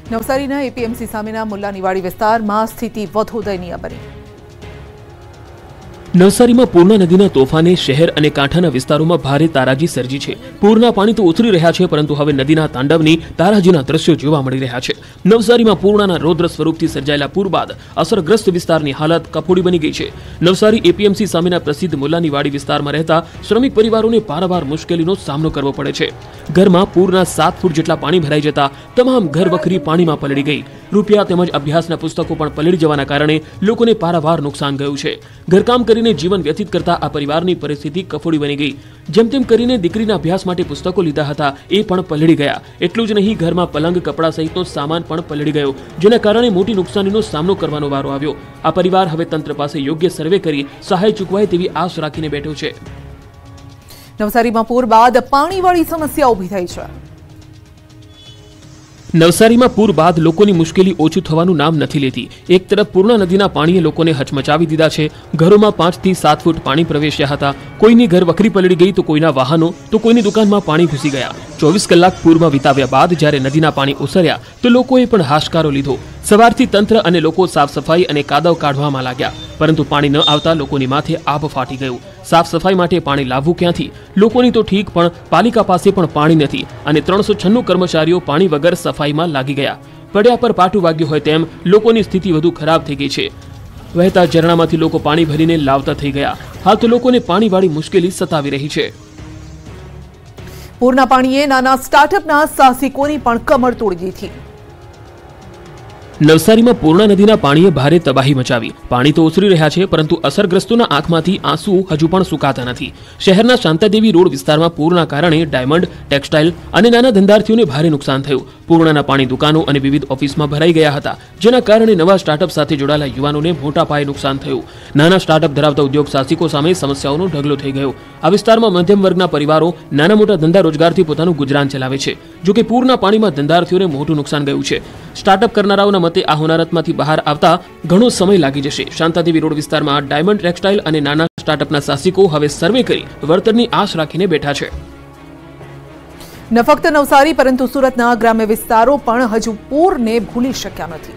નવસારીના એપીએમસી સામેના મુલ્લાનીવાડી વિસ્તારમાં સ્થિતિ વધુ દયનીય બની। નવસારીમાં પૂર્ણા નદીના તોફાને શહેર અને કાંઠાના વિસ્તારોમાં ભારે તારાજી સર્જી છે। પૂરના પાણી તો ઉતરી રહ્યા છે, પરંતુ હવે નદીના તાંડવની તારાજીના દ્રશ્યો જોવા મળી રહ્યા છે। નવસારીમાં પૂર્ણાના રૌદ્ર સ્વરૂપથી સર્જાયેલા પૂર બાદ અસરગ્રસ્ત વિસ્તારની હાલત કફોડી બની ગઈ છે। નવસારી એપીએમસી સામેના પ્રસિદ્ધ મુલ્લાનીવાડી વિસ્તારમાં રહેતા શ્રમિક પરિવારોને પારાવાર મુશ્કેલીનો સામનો કરવો પડે છે। ઘરમાં પૂરના 7 ફૂટ જેટલા પાણી ભરાઈ જતા તમામ ઘર વખરી પાણીમાં પલળી ગઈ। રૂપિયા તેમજ અભ્યાસના પુસ્તકો પણ પલળી જવાના કારણે લોકોને પારાવાર નુકસાન ગયું છે। ઘરકામ કરીને જીવન વ્યતીત કરતા આ પરિવારની પરિસ્થિતિ કફોડી બની ગઈ। જેમ તેમ કરીને દીકરીના અભ્યાસ માટે પુસ્તકો લીધા હતા, એ પણ પલળી ગયા। એટલું જ નહીં, ઘરમાં પલંગ, કપડાં સહિતનો સામાન પણ પલળી ગયો, જેના કારણે મોટી નુકસાનીનો સામનો કરવાનો વારો આવ્યો। આ પરિવાર હવે તંત્ર પાસે યોગ્ય સર્વે કરી સહાય ચૂકવાય તેવી આશ રાખીને બેઠો છે। નવસારીમાં પૂર બાદ પાણીવાળી સમસ્યા ઊભી થઈ છે। નવસારીમાં પૂર બાદ લોકોની મુશ્કેલી ઓછું થવાનું નામ નથી લેતી। એક તરફ પૂર્ણા નદીના પાણીએ લોકોને હચમચાવી દીધા છે। ઘરોમાં 5 થી 7 ફૂટ પાણી પ્રવેશ્યા હતા। કોઈની ઘર વખરી પલળી ગઈ તો કોઈના વાહનો તો કોઈની દુકાનમાં પાણી ઘૂસી ગયા। 24 કલાક પૂરમાં વિતાવ્યા બાદ જ્યારે નદીના પાણી ઓસર્યા તો લોકોએ પણ હાશકારો લીધો। સવારથી તંત્ર અને લોકો સાફ સફાઈ અને કાદવ કાઢવામાં લાગ્યા, પરંતુ પાણી ન આવતા લોકોની માથે આબ ફાટી ગયું। સાફ સફાઈ માટે પાણી લાવવું ક્યાંથી? લોકોની તો ઠીક, પણ પાલિકા પાસે પણ પાણી નથી અને 396 કર્મચારીઓ પાણી વગર સફાઈમાં લાગી ગયા। પડ્યા પર પાટું વાગ્યું હોય તેમ લોકોની સ્થિતિ વધુ ખરાબ થઈ ગઈ છે। વહેતા ઝરણામાંથી લોકો પાણી ભરીને લાવતા થઈ ગયા। હાલ તો લોકોને પાણીવાળી મુશ્કેલી સતાવી રહી છે। પૂરના પાણીએ નાના સ્ટાર્ટઅપના સાહસિકોની પણ કમર તોડી દીધી। નવસારીમાં પૂર્ણા નદીના પાણીએ ભારે તબાહી મચાવી। પાણી તો ઓસરી રહ્યા છે, પરંતુ અસરગ્રસ્તોના આંખમાંથી આંસુ હજુ પણ સુકાતા નથી। શહેરના શાંતાદેવી રોડ વિસ્તારમાં પૂરના કારણે ડાયમંડ, ટેક્સટાઇલ અને નાના ધંધાર્થીઓને ભારે નુકસાન થયું। પૂર્ણાના પાણી દુકાનો અને વિવિધ ઓફિસમાં ભરાઈ ગયા હતા, જેના કારણે નવા સ્ટાર્ટઅપ સાથે જોડાયેલા યુવાનોને મોટા પાયે નુકસાન થયું। નાના સ્ટાર્ટઅપ ધરાવતા ઉદ્યોગ સાહસિકો સામે સમસ્યાઓનો ઢગલો થઈ ગયો। આ વિસ્તારમાં મધ્યમ વર્ગના પરિવારો નાના મોટા ધંધા રોજગારથી પોતાનું ગુજરાન ચલાવે છે। જોકે પૂરના પાણીમાં ધંધાર્થીઓને મોટું નુકસાન ગયું છે। સ્ટાર્ટઅપ કરનારાઓના મતે આ હોનારતમાંથી બહાર આવતા ઘણો સમય લાગી જશે। શાંતાદેવી રોડ વિસ્તારમાં ડાયમંડ, ટેક્સટાઇલ અને નાના સ્ટાર્ટઅપના સાહસિકો હવે સર્વે કરી વળતરની આશ રાખીને બેઠા છે। ન ફક્ત નવસારી પરંતુ સુરતના ગ્રામ્ય વિસ્તારો પણ હજુ પૂરને ભૂલી શક્યા નથી।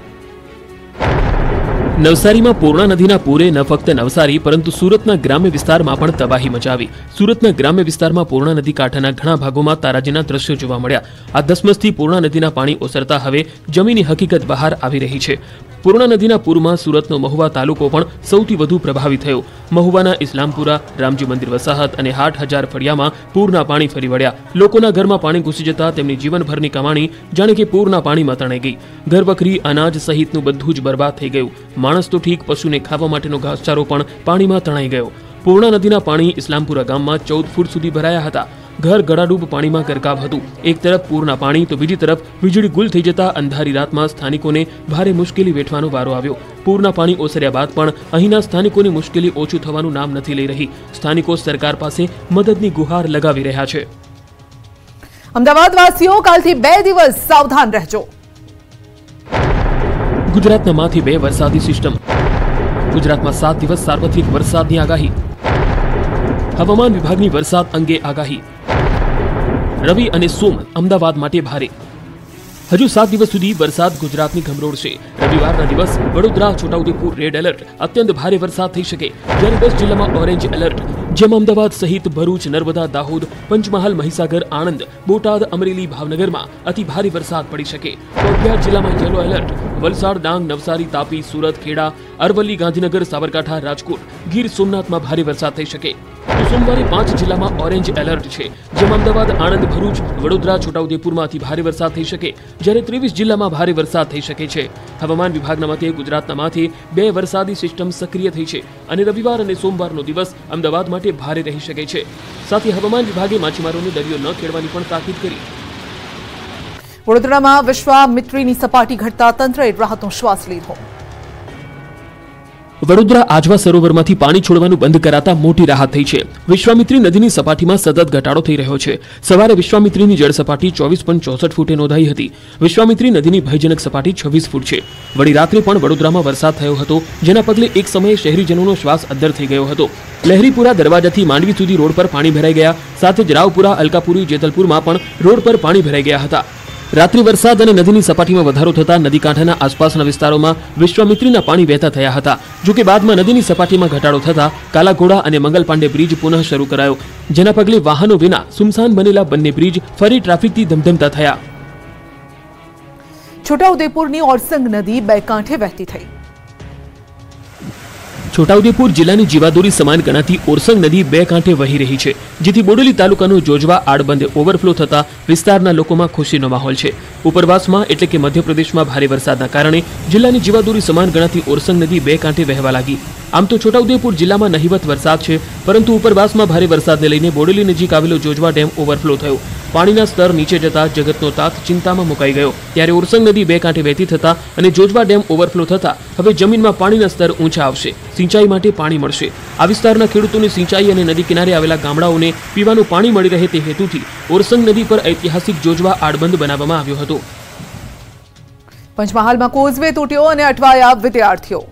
નવસારીમાં પૂર્ણા નદીના પૂરે ન ફક્ત નવસારી પરંતુ સુરતના ગ્રામ્ય વિસ્તારમાં પણ તબાહી મચાવી। સુરતના ગ્રામ્ય વિસ્તારમાં પૂર્ણા નદી કાંઠાના ઘણા ભાગોમાં તારાજીના દ્રશ્યો જોવા મળ્યા। આ ધસમસથી પૂર્ણા નદીના પાણી ઓસરતા હવે જમીની હકીકત બહાર આવી રહી છે। પૂર્ણા નદીના પૂરમાં સુરતનો મહુવા તાલુકો પણ સૌથી વધુ પ્રભાવિત થયો। મહુવાના ઇસ્લામપુરા, રામજી મંદિર વસાહત અને 8,000 ફળિયામાં પૂરના પાણી ફરી વળ્યા। લોકોના ઘરમાં પાણી ઘૂસી જતા તેમની જીવનભરની કમાણી જાણે કે પૂરના પાણીમાં તણાઈ ગઈ। ઘર વખરી, અનાજ સહિતનું બધું જ બરબાદ થઈ ગયું। માણસ તો ઠીક, પશુને ખાવા માટેનો ઘાસચારો પણ પાણીમાં તણાઈ ગયો। પૂર્ણા નદીના પાણી ઇસ્લામપુરા ગામમાં 14 ફૂટ સુધી ભરાયા હતા। ઘર ગળાડૂબ પાણીમાં ગરકાવ હતું। એક તરફ પૂરના પાણી તો બીજી તરફ વીજળી ગુલ થઈ જતા અંધારી રાતમાં સ્થાનિકોને ભારે મુશ્કેલી વેઠવાનો વારો આવ્યો। પૂરના પાણી ઓસર્યા બાદ પણ અહીંના સ્થાનિકોની મુશ્કેલી ઓછું થવાનું નામ નથી લઈ રહી। સ્થાનિકો સરકાર પાસે મદદની ગુહાર લગાવી રહ્યા છે। અમદાવાદ વાસીઓ કાલથી 2 દિવસ સાવધાન રહેજો। ગુજરાતના માંથી 2 વરસાદી સિસ્ટમ। ગુજરાતમાં 7 દિવસ સાર્વત્રિક વરસાદની આગાહી। હવામાન વિભાગની વરસાદ અંગે આગાહી। રવિ અને સોમ અમદાવાદ માટે ભારે। હજુ 7 દિવસ સુધી વરસાદ ગુજરાતની ગમરોળશે। રવિવારના દિવસ વડોદરા, છોટાઉદેપુર રેડ એલર્ટ, અત્યંત ભારે વરસાદ થઈ શકે, જ્યારે 10 જિલ્લામાં ઓરેન્જ એલર્ટ, જેમાં અમદાવાદ સહિત ભરૂચ, નર્મદા, દાહોદ, પંચમહાલ, મહીસાગર, આણંદ, બોટાદ, અમરેલી, ભાવનગરમાં અતિ ભારે વરસાદ પડી શકે। તો 11 જિલ્લામાં યલો એલર્ટ, વલસાડ, ડાંગ, નવસારી, તાપી, સુરત, ખેડા, અરવલ્લી, ગાંધીનગર, સાબરકાંઠા, રાજકોટ, ગીર સોમનાથમાં ભારે વરસાદ થઈ શકે। તો સોમવારે 5 જિલ્લામાં ઓરેન્જ એલર્ટ છે, જેમાં અમદાવાદ, આણંદ, ભરૂચ, વડોદરા, છોટાઉદેપુરમાં અતિ ભારે વરસાદ થઈ શકે, જ્યારે 23 જિલ્લામાં ભારે વરસાદ થઈ શકે છે। હવામાન વિભાગના મતે ગુજરાતના માથે 2 વરસાદી સિસ્ટમ સક્રિય થઈ છે અને રવિવાર અને સોમવારનો દિવસ અમદાવાદ માટે ભારે રહી શકે છે। સાથે હવામાન વિભાગે માછીમારોને દરિયો ન ખેડવાની પણ તાકીદ કરી। વડોદરામાં વિશ્વામિત્રીની સપાટી ઘટતા તંત્રએ રાહતનો શ્વાસ લીધો। વડોદરા આજવા સરોવરમાંથી પાણી છોડવાનું બંધ કરાતા મોટી રાહત થઈ છે। વિશ્વામિત્રી નદીની સપાટીમાં સતત ઘટાડો થઈ રહ્યો છે। સવારે વિશ્વામિત્રીની જળ સપાટી 24.64 ફૂટે નોંધાઈ હતી। વિશ્વામિત્રી નદીની ભયજનક સપાટી 26 ફૂટ છે। વળી રાત્રે પણ વડોદરામાં વરસાદ થયો હતો, જેના પગલે એક સમયે શહેરીજનોનો શ્વાસ અદ્ધર થઈ ગયો હતો। લહેરીપુરા દરવાજાથી માંડવી સુધી રોડ પર પાણી ભરાઈ ગયા। સાથે જ રાવપુરા, અલકાપુરી, જેતલપુરમાં પણ રોડ પર પાણી ભરાઈ ગયા હતા। રાત્રિ વરસાદ અને નદીની સપાટીમાં વધારો થતા નદી કાંઠાના આસપાસના વિસ્તારોમાં વિશ્વામિત્રીના પાણી વહેતા થયા હતા. જો કે બાદમાં નદીની સપાટીમાં ઘટાડો થતા કાલાઘોડા અને મંગલ પાંડે બ્રિજ પુનઃ શરૂ કરાયો, જેના પગલે વાહનો વિના સુમસાન બનેલા બંને બ્રિજ ફરી ટ્રાફિકથી ધમધમતા થયા. છોટાઉદેપુરની ઓરસંગ નદી બે કાંઠે વહેતી થઈ. છોટાઉદેપુર જિલ્લાની જીવાદોરી સમાન ગણાતી ઓરસંગ નદી બે કાંઠે વહી રહી છે, જેથી બોડેલી તાલુકાનું જોજવા આડબંધે ઓવરફ્લો થતા વિસ્તારના લોકોમાં ખુશીનો માહોલ છે. ઉપરવાસમાં એટલે કે મધ્યપ્રદેશમાં ભારે વરસાદના કારણે જિલ્લાની જીવાદોરી સમાન ગણાતી ઓરસંગ નદી બે કાંઠે વહેવા લાગી. આમ તો છોટાઉદેપુર જિલ્લામાં નહિવત વરસાદ છે, પરંતુ ઉપરવાસમાં ભારે વરસાદને લઈને બોડેલી નજીક આવેલો જોજવા ડેમ ઓવરફ્લો થયો. પાણીના સ્તર નીચે જતા જગતનો તાત ચિંતામાં મુકાઈ ગયો. ત્યારે ઓરસંગ નદી બે કાંઠે વહેતી થતા અને જોજવા ડેમ ઓવરફ્લો થતા હવે જમીનમાં પાણીના સ્તર ઊંચા આવશે, સિંચાઈ માટે પાણી મળશે. આ વિસ્તારના ખેડૂતોને સિંચાઈ અને નદી કિનારે આવેલા ગામડાઓને પીવાનું પાણી મળી રહે તે હેતુથી ઓરસંગ નદી પર ઐતિહાસિક જોજવા આડબંધ બનાવવામાં આવ્યો હતો. પંચમહાલમાં કોઝવે તૂટ્યો અને અટવાયા વિદ્યાર્થીઓ.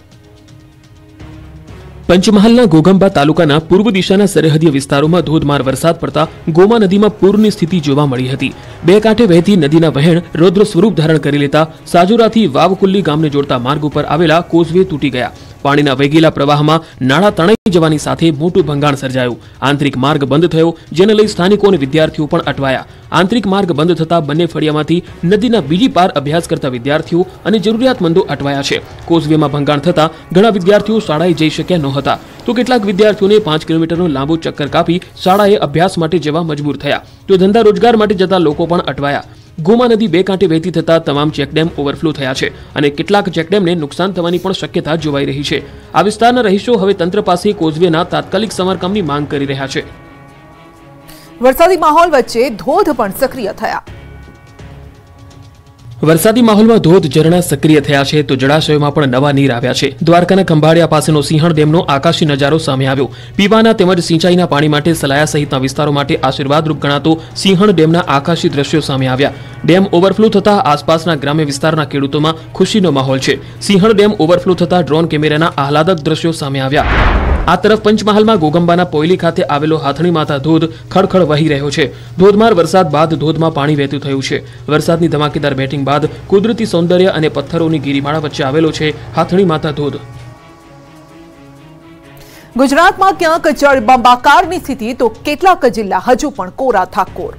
પંચમહાલના ઘોઘંબા તાલુકાના પૂર્વ દિશાના સરહદીય વિસ્તારોમાં ધોધમાર વરસાદ પડતા ગોમા નદીમાં પૂરની સ્થિતિ જોવા મળી હતી. બે કાંઠે વહેતી નદીના વહેણ રૌદ્ર સ્વરૂપ ધારણ કરી લેતા સાજુરાથી વાવકુલ્લી ગામને જોડતા માર્ગ ઉપર આવેલા કોઝવે તૂટી ગયા. પાણીના વેગીલા પ્રવાહમાં નાળા તણાઈ જવાની સાથે મોટું ભંગાણ સર્જાયું. આંતરિક માર્ગ બંધ થયો, જેને લઈ સ્થાનિકો અને વિદ્યાર્થીઓ પણ અટવાયા. આંતરિક માર્ગ બંધ થતા બંને ફળિયામાંથી નદીના બીજી પાર અભ્યાસ કરતા વિદ્યાર્થીઓ અને જરૂરિયાતમંદો અટવાયા છે. કોઝવેમાં ભંગાણ થતા ઘણા વિદ્યાર્થીઓ શાળાએ જઈ શક્યા નહોતા, તો કેટલાક વિદ્યાર્થીઓને 5 કિલોમીટરનો લાંબો ચક્કર કાપી શાળાએ અભ્યાસ માટે જવા મજબૂર થયા, તો ધંધા રોજગાર માટે જતા લોકો પણ અટવાયા. ગોમા નદી બે કાંઠે વહેતી થતા તમામ ચેકડેમ ઓવરફ્લો થયા છે અને કેટલાક ચેકડેમને નુકસાન થવાની પણ શક્યતા જોવાઈ રહી છે. આ વિસ્તારના રહીશો હવે તંત્ર પાસે કોઝવેના તાત્કાલિક સમારકામની માંગ કરી રહ્યા છે. વરસાદી માહોલ વચ્ચે ધોધ પણ સક્રિય થયા. વરસાદી માહોલમાં ધોધ ઝરણા સક્રિય થયા છે, તો જળાશયોમાં પણ નવા નીર આવ્યા છે. દ્વારકાના ખંભાળિયા પાસેનો સિંહણ ડેમનો આકાશી નજારો સામે આવ્યો. પીવાના તેમજ સિંચાઈના પાણી માટે સલાયા સહિતના વિસ્તારો માટે આશીર્વાદરૂપ ગણાતો સિંહણ ડેમના આકાશી દ્રશ્યો સામે આવ્યા. ડેમ ઓવરફ્લો થતા આસપાસના ગ્રામ્ય વિસ્તારના ખેડૂતોમાં ખુશીનો માહોલ છે. સિંહણ ડેમ ઓવરફ્લો થતા ડ્રોન કેમેરાના આહલાદક દ્રશ્યો સામે આવ્યા. આ તરફ પંચમહાલમાં ગોગંબાના પોયલી ખાતે આવેલો હાથણી માતા ધોધ ખળખળ વહી રહ્યો છે. ધોધમાર વરસાદ બાદ ધોધમાં પાણી વહેતું થયું છે. વરસાદની ધમાકેદાર બેટિંગ બાદ કુદરતી સૌંદર્ય અને પથ્થરોની ગિરિમાળા વચ્ચે આવેલો છે હાથણી માતા ધોધ. ગુજરાતમાં ક્યાંક જળબંબાકારની સ્થિતિ, તો કેટલાક જિલ્લા હજુ પણ કોરા ઠાકોર.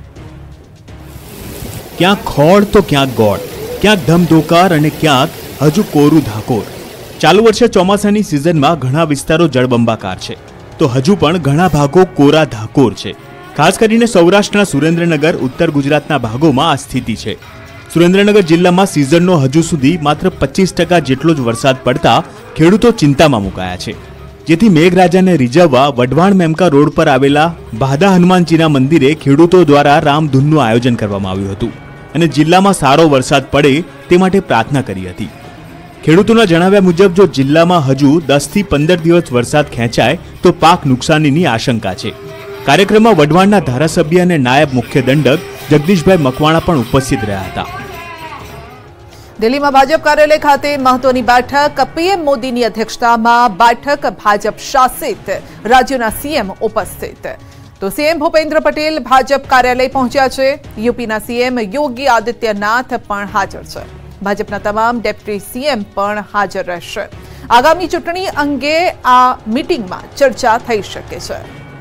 ક્યાંક ખોળ તો ક્યાંક ગોળ, ક્યાંક ધમધોકાર અને ક્યાંક હજુ કોરું ધાકોર. ચાલુ વર્ષે ચોમાસાની સિઝનમાં ઘણા વિસ્તારો જળબંબાકાર છે, તો હજુ પણ ઘણા ભાગો કોરા ધાકોર છે. ખાસ કરીને સૌરાષ્ટ્રના સુરેન્દ્રનગર, ઉત્તર ગુજરાતના ભાગોમાં આ સ્થિતિ છે. સુરેન્દ્રનગર જિલ્લામાં સિઝનનો હજુ સુધી માત્ર 25% જેટલો જ વરસાદ પડતા ખેડૂતો ચિંતામાં મુકાયા છે. જેથી મેઘરાજાને રીઝવવા વઢવાણ મેમકા રોડ પર આવેલા ભાદા હનુમાનજીના મંદિરે ખેડૂતો દ્વારા રામધૂનનું આયોજન કરવામાં આવ્યું હતું અને જિલ્લામાં સારો વરસાદ પડે તે માટે પ્રાર્થના કરી હતી. ખેડૂતોના જણાવ્યા મુજબ જો જિલ્લામાં હજુ 10 થી 15 દિવસ વરસાદ ખેંચાય તો પાક નુકસાનીની આશંકા છે. કાર્યક્રમમાં વઢવાણના ધારાસભ્ય અને નાયબ મુખ્ય દંડક જગદીશભાઈ મકવાણા પણ ઉપસ્થિત રહ્યા હતા. દિલ્હીમાં ભાજપ કાર્યાલય ખાતે મહત્વની બેઠક. પીએમ મોદીની અધ્યક્ષતામાં બેઠક. ભાજપ શાસિત રાજ્યોના સીએમ ઉપસ્થિત. તો સીએમ ભૂપેન્દ્ર પટેલ ભાજપ કાર્યાલય પહોંચ્યા છે. યુપીના સીએમ યોગી આદિત્યનાથ પણ હાજર છે. ભાજપના તમામ ડેપ્યુટી સીએમ પણ હાજર રહેશે. આગામી ચૂંટણી અંગે આ મીટિંગમાં ચર્ચા થઈ શકે છે.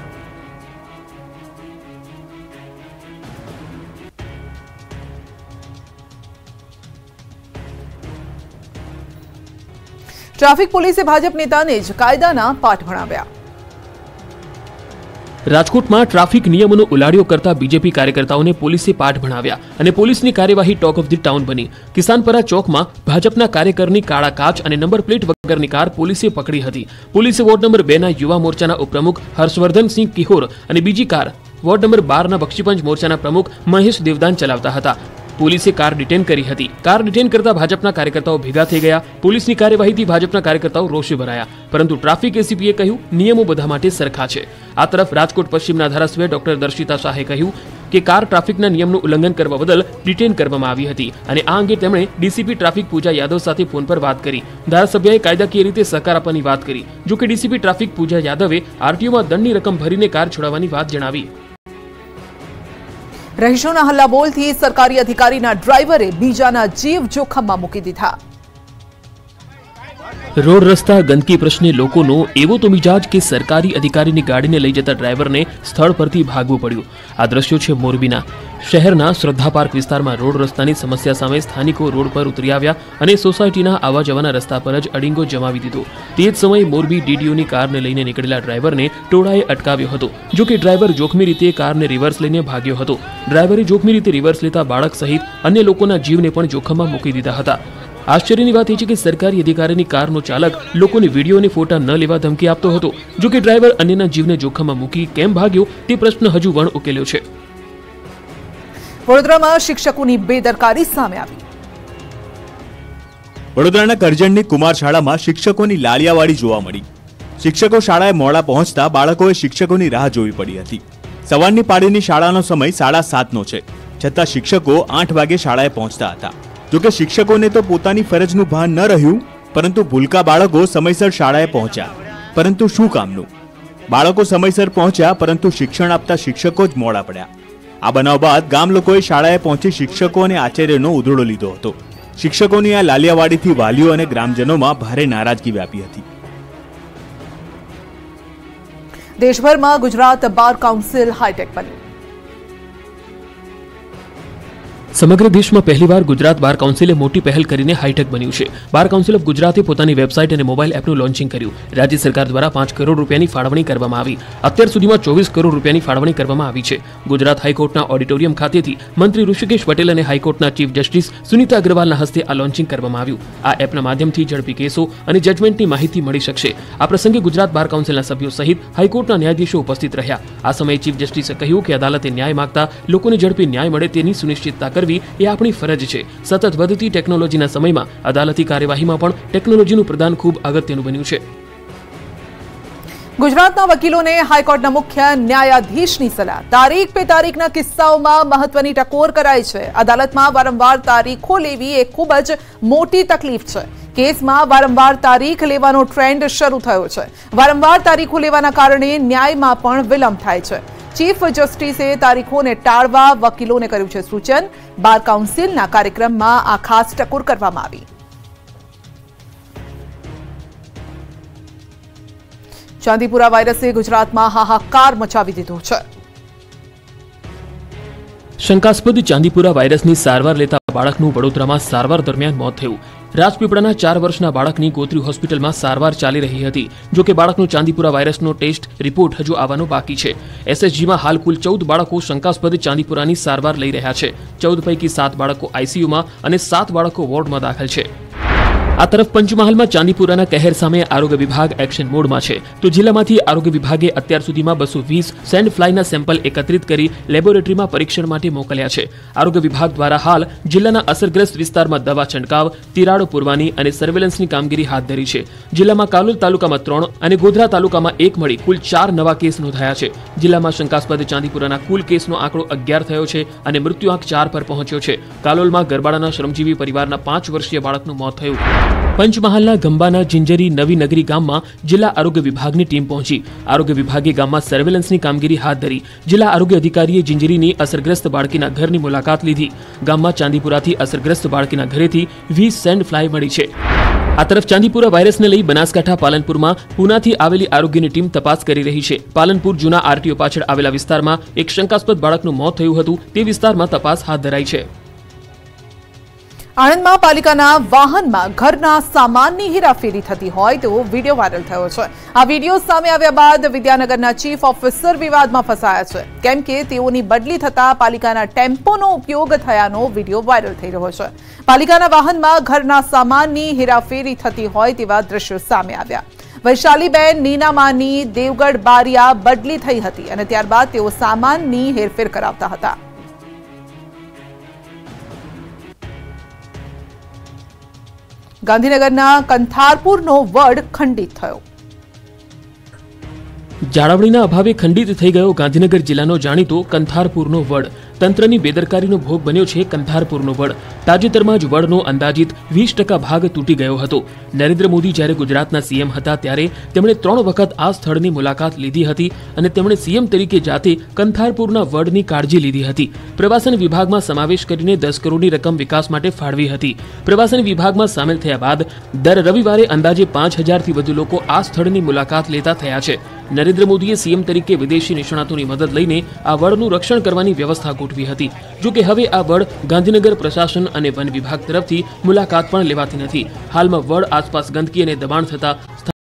ટ્રાફિક પોલીસે ભાજપ નેતાને જ કાયદાના પાઠ ભણાવ્યા. રાજકોટમાં ટ્રાફિક નિયમોનો ઉલાળ્યો કરતા બીજેપી કાર્યકર્તાઓને પોલીસે પાઠ ભણાવ્યા અને પોલીસની કાર્યવાહી ટોક ઓફ ધી ટાઉન બની. કિસાનપરા ચોકમાં ભાજપના કાર્યકરની કાળા કાચ અને નંબર પ્લેટ વગરની કાર પોલીસે પકડી હતી. પોલીસે વોર્ડ નંબર 2 ના યુવા મોરચાના ઉપપ્રમુખ હર્ષવર્ધનસિંહ કિહોર અને બીજી કાર વોર્ડ નંબર 12 ના બક્ષીપંચ મોરચાના પ્રમુખ મહેશ દેવદાન ચલાવતા હતા. પોલીસે કાર ડિટેન કરી હતી. કાર ડિટેન કરતા ભાજપના કાર્યકર્તાઓ ભેગા થઈ ગયા. પોલીસની કાર્યવાહીથી ભાજપના કાર્યકર્તાઓ રોષે ભરાયા, પરંતુ ટ્રાફિક એસીપીએ કહ્યું નિયમો બધા માટે સરખા છે. આ તરફ રાજકોટ પશ્ચિમના ધારાસભ્ય ડોક્ટર દર્શિતા શાહે કહ્યું કે કાર ટ્રાફિકના નિયમનું ઉલ્લંઘન કરવા બદલ ડિટેન કરવામાં આવી હતી અને આ અંગે તેમણે ડીસીપી ટ્રાફિક પૂજા યાદવ સાથે ફોન પર વાત કરી. ધારાસભ્યએ કાયદાકીય રીતે સહકાર આપવાની વાત કરી. જો કે ડીસીપી ટ્રાફિક પૂજા યાદવે આરટીઓમાં દંડની રકમ ભરીને કાર છોડાવવાની વાત જણાવી. રહીશોના હલ્લાબોલથી સરકારી અધિકારીના ડ્રાઈવરે બીજાના જીવ જોખમમાં મૂકી દીધા. રોડ રસ્તા ગંદકી પ્રશ્ને લોકોનો એવો તો મિજાજ કે સરકારી અધિકારીની ગાડીને લઈ જતા ડ્રાઈવરને સ્થળ પરથી ભાગવું પડ્યું. આ દ્રશ્યો છે મોરબીના. શહેરના શ્રદ્ધા પાર્ક વિસ્તારમાં રોડ રસ્તાની સમસ્યા સામે સ્થાનિકો રોડ પર ઉતરી આવ્યા અને સોસાયટીના આવવા જવાના રસ્તા પર જ અડીંગો જમાવી દીધો. તે જ સમયે મોરબી ડીડીઓની કારને લઈને નીકળેલા ડ્રાઈવરને ટોળાએ અટકાવ્યો હતો. જોકે ડ્રાઈવર જોખમી રીતે કારને રિવર્સ લઈને ભાગ્યો હતો. ડ્રાઈવરે જોખમી રીતે રિવર્સ લેતા બાળક સહિત અન્ય લોકોના જીવને પણ જોખમમાં મૂકી દીધા હતા. આશ્ચર્યની વાત એ છે કે સરકારી અધિકારીની કારનો ચાલક લોકોને વિડીયો અને ફોટા ન લેવા ધમકી આપતો હતો. જોકે ડ્રાઈવર અન્યના જીવને જોખમમાં મૂકી કેમ ભાગ્યો તે પ્રશ્ન હજુ પણ ઉકેલ્યો છે. વડોદરામાં શિક્ષકોની બેદરકારી સામે આવી. વડોદરાના કરજણની કુમાર શાળામાં શિક્ષકોની લાલિયાવાડી જોવા મળી. શિક્ષકો શાળાએ મોડા પહોંચતા બાળકોએ શિક્ષકોની રાહ જોવી પડી હતી. સવારની પાળીની શાળાનો સમય 7:30નો છે, છતાં શિક્ષકો 8 વાગે શાળાએ પહોંચતા હતા. જોકે શિક્ષકોને તો પોતાની ફરજનું ભાન ન રહ્યું, પરંતુ ભૂલકા બાળકો સમયસર શાળાએ પહોંચ્યા, પરંતુ શું કામનું? બાળકો સમયસર પહોંચ્યા, પરંતુ શિક્ષણ આપતા શિક્ષકો જ મોડા પડ્યા. આ બનાવ બાદ ગામ લોકોએ શાળાએ પહોંચી શિક્ષકો અને આચાર્યનો ઉધડો લીધો હતો. શિક્ષકોની આ લાલિયાવાડીથી વાલીઓ અને ગ્રામજનોમાં ભારે નારાજગી વ્યાપી હતી. દેશભરમાં ગુજરાત બાર કાઉન્સિલ હાઈટેક બન્યું. સમગ્ર દેશમાં પહેલીવાર ગુજરાત બાર કાઉન્સિલે મોટી પહેલ કરીને હાઈટેક બન્યું છે. બાર કાઉન્સિલ ઓફ ગુજરાતે પોતાની વેબસાઇટ અને મોબાઈલ એપનું લોન્ચિંગ કર્યું. રાજ્ય સરકાર દ્વારા 5 કરોડ રૂપિયાની ફાળવણી કરવામાં આવી. અત્યાર સુધીમાં 24 કરોડ રૂપિયાની ફાળવણી કરવામાં આવી છે. ગુજરાત હાઈકોર્ટના ઓડિટોરિયમ ખાતેથી મંત્રી ઋષિકેશ પટેલ અને હાઈકોર્ટના ચીફ જસ્ટિસ સુનીતા અગ્રવાલના હસ્તે આ લોન્ચિંગ કરવામાં આવ્યું. આ એપના માધ્યમથી ઝડપી કેસો અને જજમેન્ટની માહિતી મળી શકશે. આ પ્રસંગે ગુજરાત બાર કાઉન્સિલના સભ્યો સહિત હાઈકોર્ટના ન્યાયાધીશો ઉપસ્થિત રહ્યા. આ સમયે ચીફ જસ્ટિસે કહ્યું કે અદાલતે ન્યાય માંગતા લોકોને ઝડપી ન્યાય મળે તેની સુનિશ્ચિતતા કરવી એ આપણી ફરજ છે. સતત વધતી ટેકનોલોજીના સમયમાં અદાલતી કાર્યવાહીમાં પણ ટેકનોલોજીનું પ્રદાન ખૂબ અગત્યનું બન્યું છે. ગુજરાતના વકીલોને હાઈકોર્ટના મુખ્ય ન્યાયાધીશની સલાહ. તારીખ પે તારીખના કિસ્સાઓમાં મહત્વની ટકોર કરાઈ છે. અદાલતમાં વારંવાર તારીખો લેવી એ ખૂબ જ મોટી તકલીફ છે. કેસમાં વારંવાર તારીખ લેવાનો ટ્રેન્ડ શરૂ થયો છે. વારંવાર તારીખો લેવાના કારણે ન્યાયમાં પણ વિલંબ થાય છે. ચીફ જસ્ટિસે તારીખોને ટાળવા વકીલોને કર્યું છે સૂચન. બાર કાઉન્સિલના કાર્યક્રમમાં આ ખાસ ટકોર કરવામાં આવી. ચાંદીપુરા વાયરસે ગુજરાતમાં હાહાકાર મચાવી દીધો છે. શંકાસ્પદ ચાંદીપુરા વાયરસની સારવાર લેતા બાળકનું વડોદરામાં સારવાર દરમિયાન મોત થયું. રાજપીપળાના 4 વર્ષના બાળકની ગોત્રી હોસ્પિટલમાં સારવાર ચાલી રહી હતી. જોકે બાળકનો ચાંદીપુરા વાયરસનો ટેસ્ટ રિપોર્ટ હજુ આવવાનો બાકી છે. એસએસજીમાં હાલ કુલ 14 બાળકો શંકાસ્પદ ચાંદીપુરાની સારવાર લઈ રહ્યા છે. 14 પૈકી 7 બાળકો આઈસીયુમાં અને 7 બાળકો વોર્ડમાં દાખલ છે. આ તરફ પંચમહાલમાં ચાંદીપુરાના કહેર સામે આરોગ્ય વિભાગ એક્શન મોડમાં છે. તો જિલ્લામાંથી આરોગ્ય વિભાગે અત્યાર સુધીમાં 220 સેન્ડ ફ્લાયના સેમ્પલ એકત્રિત કરી લેબોરેટરીમાં પરીક્ષણ માટે મોકલ્યા છે. આરોગ્ય વિભાગ દ્વારા હાલ જિલ્લાના અસરગ્રસ્ત વિસ્તારમાં દવા છંટકાવ, તિરાડો પૂરવાની અને સર્વેલન્સની કામગીરી હાથ ધરી છે. જિલ્લામાં કાલોલ તાલુકામાં 3 અને ગોધરા તાલુકામાં 1 મળી કુલ 4 નવા કેસ નોંધાયા છે. જિલ્લામાં શંકાસ્પદ ચાંદીપુરાના કુલ કેસનો આંકડો 11 થયો છે અને મૃત્યુઆંક 4 પર પહોંચ્યો છે. કાલોલમાં ગરબાડાના શ્રમજીવી પરિવારના 5 વર્ષીય બાળકનું મોત થયું. પંચમહાલના ગંબાના જિંજરી નવી નગરી ગામમાં જિલ્લા આરોગ્ય વિભાગની ટીમ પહોંચી. આરોગ્ય વિભાગે ગામમાં સર્વેલન્સની કામગીરી હાથ ધરી. જિલ્લા આરોગ્ય અધિકારીએ જિંજરીની અસરગ્રસ્ત બાળકીના ઘરની મુલાકાત લીધી. ગામમાં ચાંદીપુરાથી અસરગ્રસ્ત બાળકીના ઘરેથી 20 સેન્ડ ફ્લાય મળી છે. આ તરફ ચાંદીપુરા વાયરસને લઈ બનાસકાંઠા પાલનપુરમાં પુનાથી આવેલી આરોગ્યની ટીમ તપાસ કરી રહી છે. પાલનપુર જૂના આરટીઓ પાછળ આવેલા વિસ્તારમાં એક શંકાસ્પદ બાળકનું મોત થયું હતું. તે વિસ્તારમાં તપાસ હાથ ધરાઈ છે. આણંદમાં પાલિકાના વાહનમાં ઘરના સામાનની હેરાફેરી થતી હોય તેવો વિડીયો વાયરલ થયો છે. આ વિડીયો સામે આવ્યા બાદ વિદ્યાનગરના ચીફ ઓફિસર વિવાદમાં ફસાયા છે. કેમ કે તેઓની બદલી થતા પાલિકાના ટેમ્પોનો ઉપયોગ થયાનો વિડીયો વાયરલ થઈ રહ્યો છે. પાલિકાના વાહનમાં ઘરના સામાનની હેરાફેરી થતી હોય તેવા દ્રશ્યો સામે આવ્યા. વૈશાલીબેન નીનામાની દેવગઢ બારિયા બદલી થઈ હતી અને ત્યારબાદ તેઓ સામાનની હેરફેર કરાવતા હતા. ગાંધીનગરના કંથારપુરનો વડ ખંડિત થયો. જાળવણીના અભાવે ખંડિત થઈ ગયો ગાંધીનગર જિલ્લાનો જાણીતો કંથારપુરનો વડ. તંત્રની બેદરકારીનો ભોગ બન્યો છે કંથારપુરનો વડ. તાજેતરમાં જ વડનો અંદાજિત 20% ભાગ તૂટી ગયો હતો. નરેન્દ્ર મોદી જ્યારે ગુજરાતના સીએમ હતા ત્યારે તેમણે 3 વખત આ સ્થળની મુલાકાત લીધી હતી અને તેમણે સીએમ તરીકે જાતે કંથારપુરના વડની કાળજી લીધી હતી. પ્રવાસન વિભાગમાં સમાવેશ કરીને 10 કરોડની રકમ વિકાસ માટે ફાળવી હતી. પ્રવાસન વિભાગમાં સામેલ થયા બાદ દર રવિવારે અંદાજે 5000થી વધુ લોકો આ સ્થળની મુલાકાત લેતા થયા છે. નરેન્દ્ર મોદીએ સીએમ તરીકે વિદેશી નિષ્ણાતોની મદદ લઈને આ વડનું રક્ષણ કરવાની વ્યવસ્થા ગોઠવી હતી. જો કે હવે આ વડ ગાંધીનગર પ્રશાસન અને વન વિભાગ તરફથી મુલાકાત પણ લેવાતી નથી. હાલમાં વડ આસપાસ ગંદકી અને દબાણ થતા